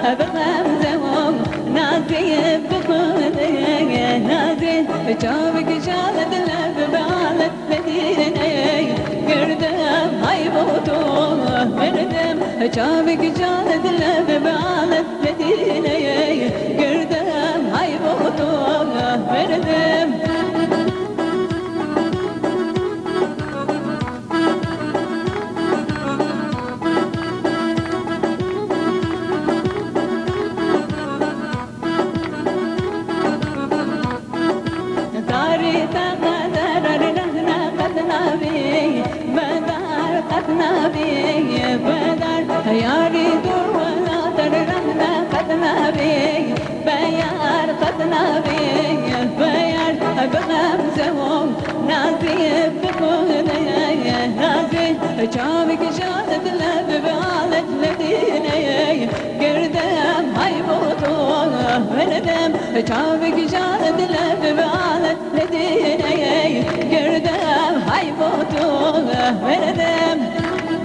بغمزهم نازي بخدي نازي جابك جالت لب بعلت مديني قردم هاي بوتو مردم جابك جالت لب بعلت مديني قردم هاي بوتو مردم ياري دور ولا ترنا قدنا بي بيار قدنا بي بيار بغمزهم نازي بخدي نازي جابك جالت لب بعلت لديني قردم هاي بوطو مردم جابك جالت لب بعلت لديني قردم هاي بوطو مردم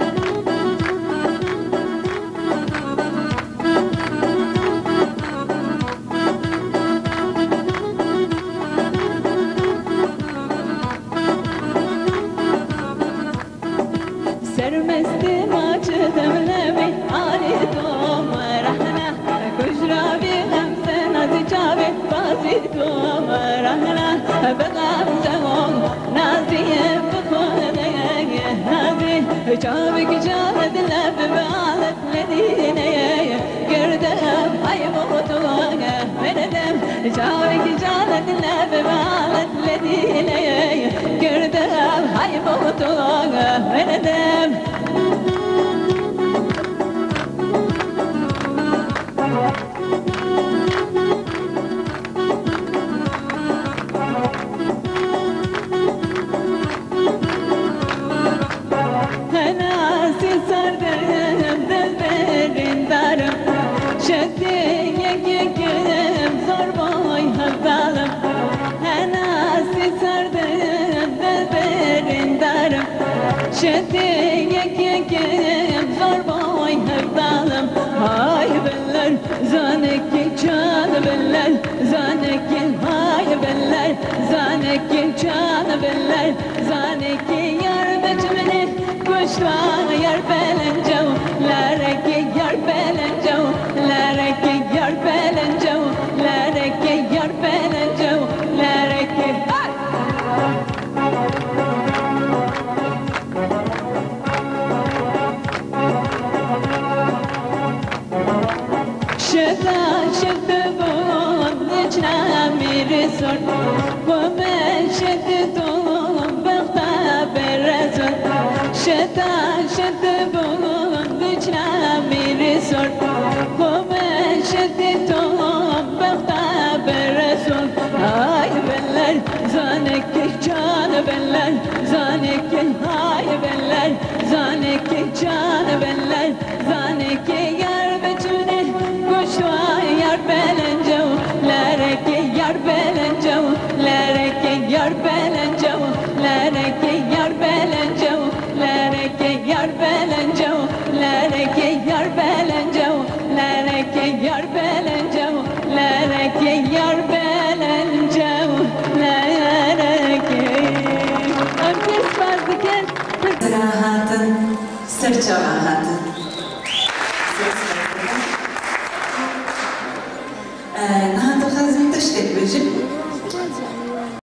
سرمستم açdım lebi alidum rahna kujrabi hamsen azcabi bazidum rahna begamzum naziye bkhudaya nazi jabik jalad lab balat ledine girdam ay mutuga merdam jabik jalad lab balat ledine girdam ay mutuga merdam شديك يكيم ضرباي هبالم هاي بلر زانك كان بلر زانك هاي بلر زانك كان بلر زانك يار بجمنه كشوا يار بلنجو لارك يار بلنجو لارك يار بلنجو لارك يار بلنجو لارك میرسون ومشدتون بغتاب الرسول شتا شدبون بجنا میرسون ومشدتون بغتاب الرسول هاي بلر زانك جان بلر زانك هاي بلر زانك جان بلر زانك يار بجنه قشوا يار بلنجو لارك yar belenco, lereke yar belenco, lereke yar belenco, lereke yar belenco, lereke yar belenco, lereke yar belenco, lereke yar belenco, lereke. Öpüş var diken. Rahatın, sırça rahatın.